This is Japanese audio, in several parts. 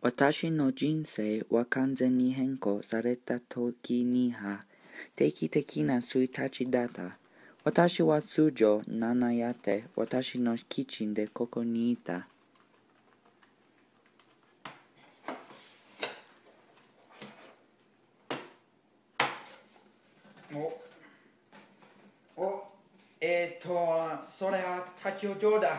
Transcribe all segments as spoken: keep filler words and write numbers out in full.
私の人生は完全に変更された時には定期的なついたちだった。私は通常ななやって私のキッチンでここにいた。お、お、えっ、ー、と、それは立ち往生だ。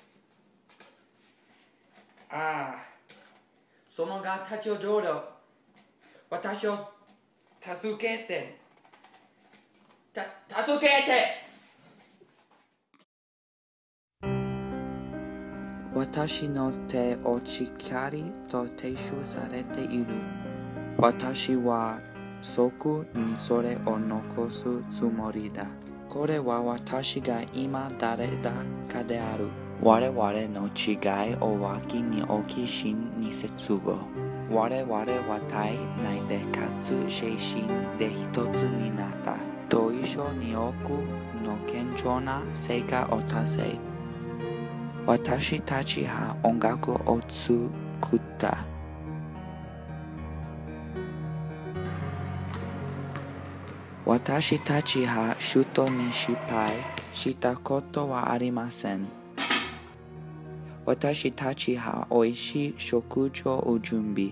ああ、そのが立ち往生だ。私を助けて。た、助けて。私の手をしっかりと提出されている。私は即にそれを残すつもりだ。これは私が今誰だかである。我々の違いを脇に置き真に接合。我々は体内でかつ精神で一つになった。と一緒に多くの堅調な成果を達成。私たちは音楽を作った。私たちは首都に失敗したことはありません。私たちはおいしい食事を準備。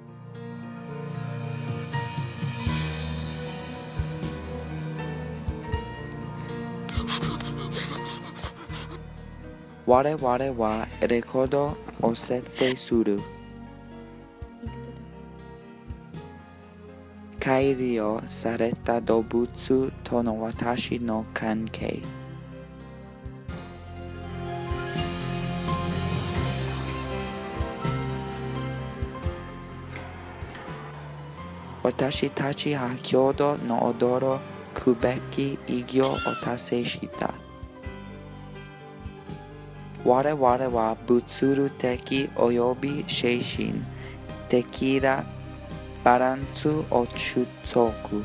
我々はレコードを設定する。改良された動物との私の関係。私たちは共同の驚くべき偉業を達成した。我々は物理的及び精神的なバランスを取得。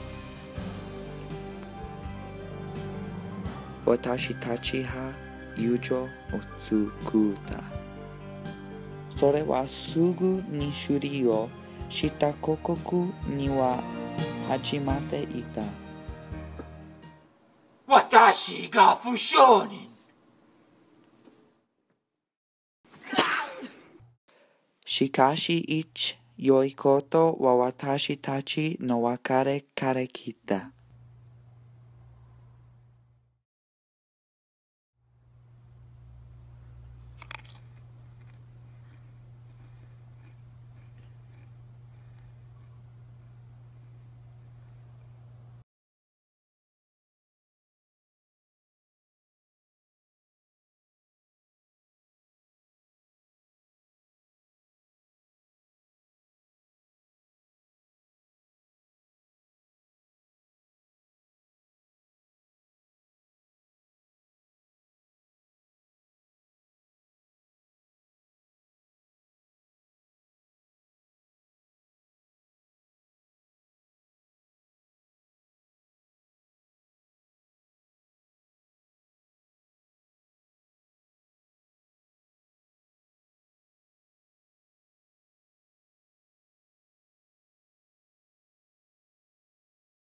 私たちは友情を作った。それはすぐに処理をした広告には始まっていた。 私が不承認。 しかし一良いことは私たちの別れから来た。